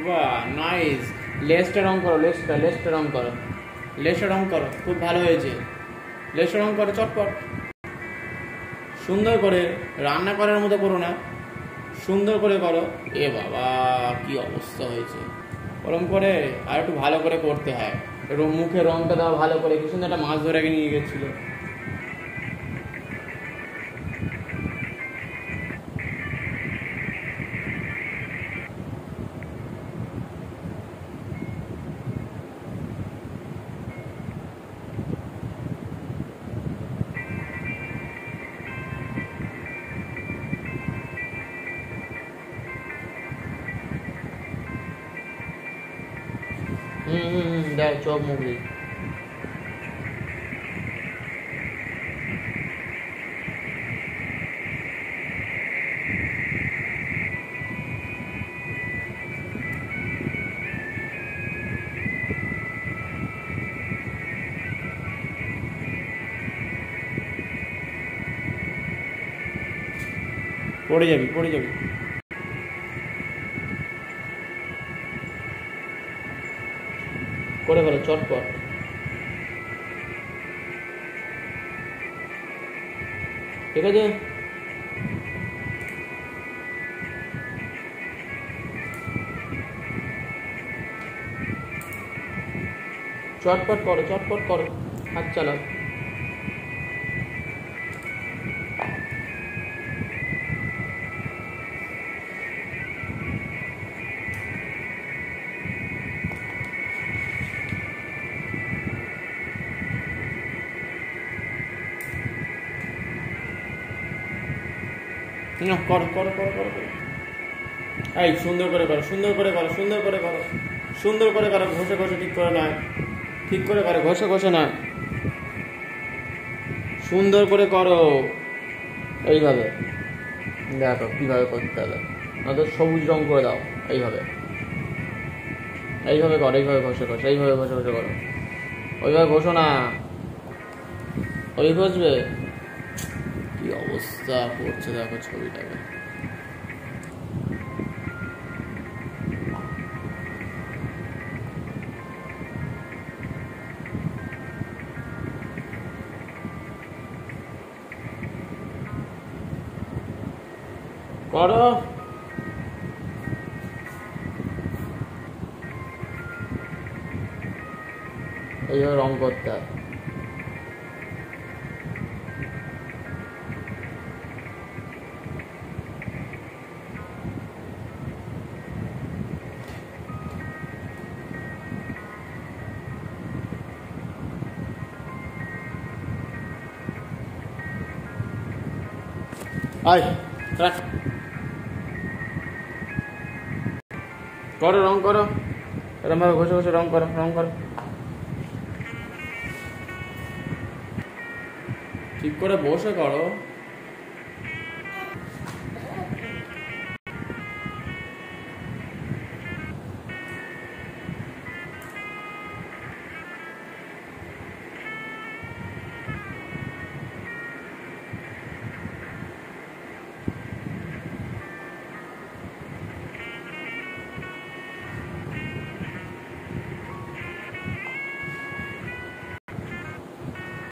বাহ নাইস। লেজটা রং করো, লেজটা রং করো, লেজটা রং করো, খুব ভালো হয়েছে। লেজটা রং করো চটপট, সুন্দর করে, রান্না করার মতো করো না, সুন্দর করে করো। এ বাবা কি অবস্থা হয়েছে। ওরম করে আর একটু ভালো করে করতে হয়, মুখে রংটা দেওয়া ভালো করে। কি সুন্দর একটা মাছ ধরে নিয়ে গেছিল। দেখ চোখ মুখ দিই। পড়ে যাবি, পড়ে যাবি। করে ফেলো চটপট। ঠিক আছে, চটপট করো, চটপট করো, হাত চালাও। করো করো করো করো করো। এই সুন্দর করে করো, সুন্দর করে করো, সুন্দর করে করো, সুন্দর করে করো। ঘষে ঘষে ঠিক করে না, ঠিক করে করো, ঘষে ঘষে না, সুন্দর করে করো। এইভাবে দেখো কিভাবে করতে হবে। নয়তো সবুজ রং করে দাও। এইভাবে এইভাবে করো, এইভাবে ঘষে ঘষে, এইভাবে ঘষে ঘষে করো। ওইভাবে ঘষো না, ওই ঘষবে। কি অবস্থা করছে দেখো ছবিটাকে। করো, এইভাবে রং করতে হয়। আয় রাখ, করো রং করো, এরকম ভাবে ঘষে ঘষে রং করো, রং করো ঠিক করে বসে করো।